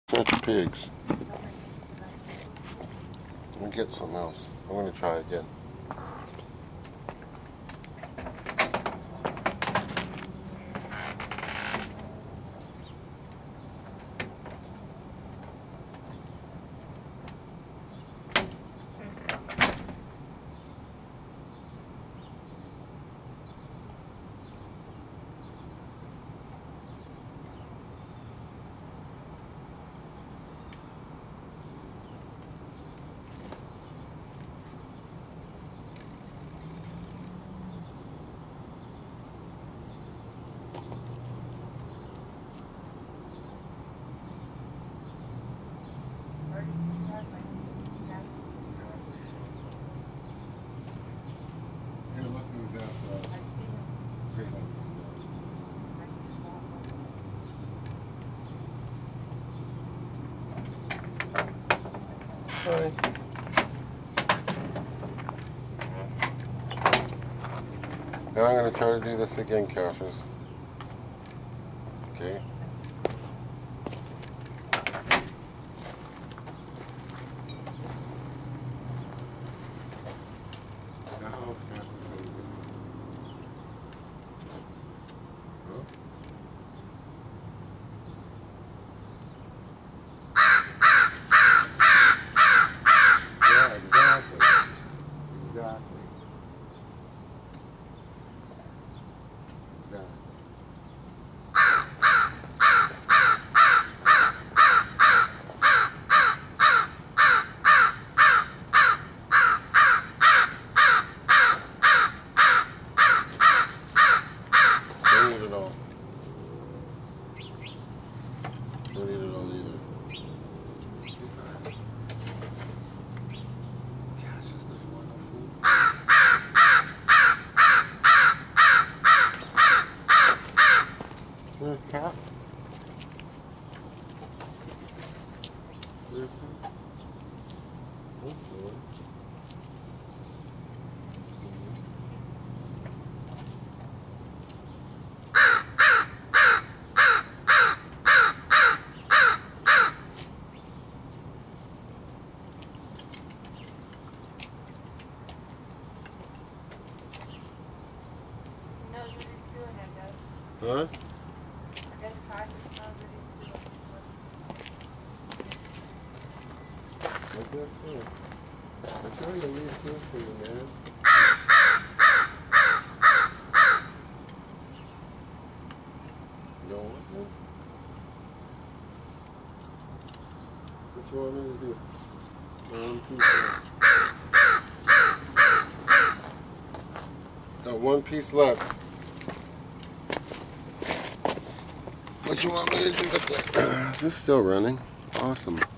Such pigs. Let me get something else. I'm going to try again. Hi. Now I'm going to try to do this again, Cassius. Okay. Don't eat it all either. Cassius, does he want no food? Is there a cat? Is there a cat? Hopefully. Huh? What's that say? I'm trying to leave food for you, man. You don't want that? What you want me to do? One piece left. Got one piece left. What you want me to do with that? Is this still running? Awesome.